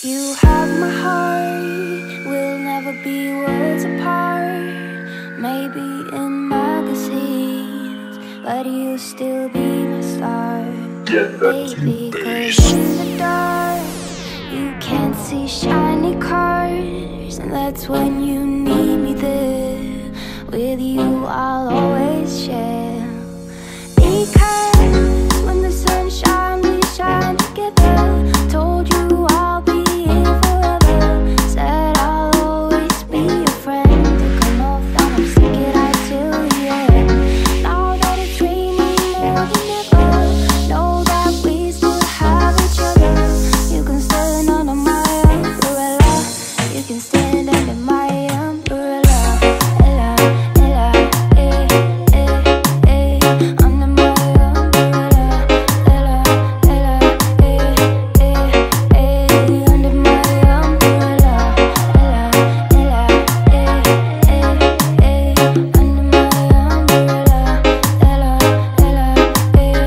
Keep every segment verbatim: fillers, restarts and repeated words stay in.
You have my heart, we'll never be worlds apart. Maybe in magazines, but you'll still be my star. Get that Baby, bass. 'cause in the dark, you can't see shiny cars, and that's when you need me there. With you, I'll always share. Because when the sun shines, we shine together. Told you I'll be here forever. Said I'll always be your friend. Took an oath and I'm sticking out till the end. Now that it's raining more than ever, know that we still have each other. You can stand under my umbrella. You can stand under my umbrella. Ella, Ella, eh, eh, eh. Under my umbrella. Ella, Ella, eh, eh, eh. Under my umbrella. Ella, Ella, eh, eh, eh. Under my umbrella. Ella, Ella, eh,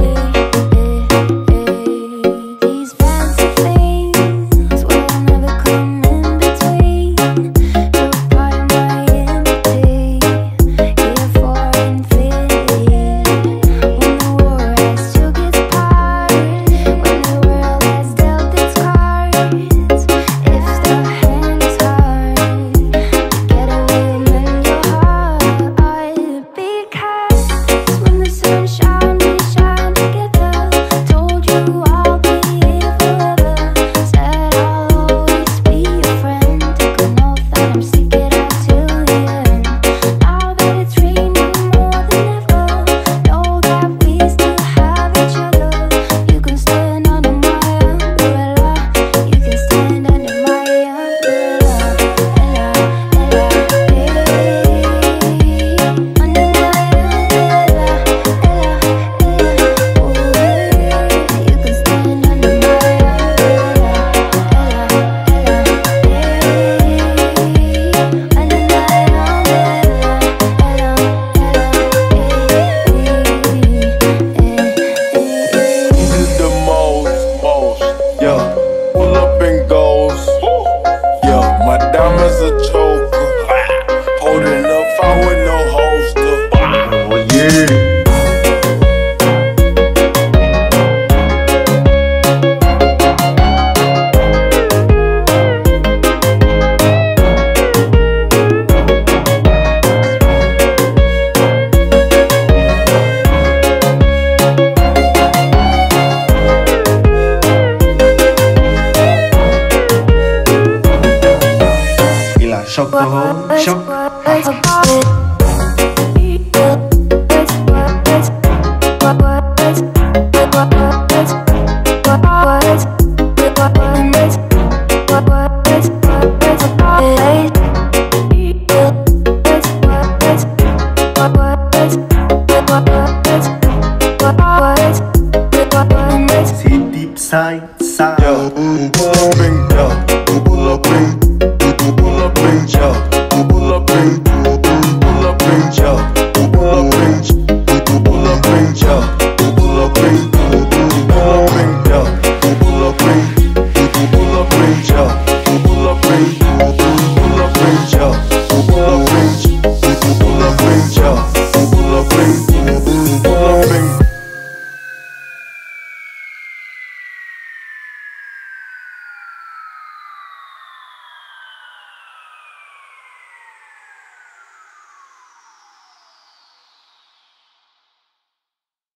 eh, eh. These fancy things will never come in between. You're part of my entity, here for infinity. When the war has took its part, when the world has dealt its cards, if the hand is hard, together we'll mend your heart. Because when the sun shines, we shine together. Told you I'll be here forever. Said I'll always be your friend. Took an oath and I'm sticking out till the end. Now that it's raining more than ever, know that we still have each other. You can stand under my umbrella. You can stand under my umbrella. Ella, Ella, eh. Under my umbrella. Ella, Ella, ooh, you can stand under my umbrella. Ella, Ella, eh. Under my This is the most, most, yeah. Pull up and goes, yeah. My diamonds a choker, holding up fire with no holster. Oh yeah. Gila, shock to home, shock. See deep side, side. Yeah, pull up and, yeah.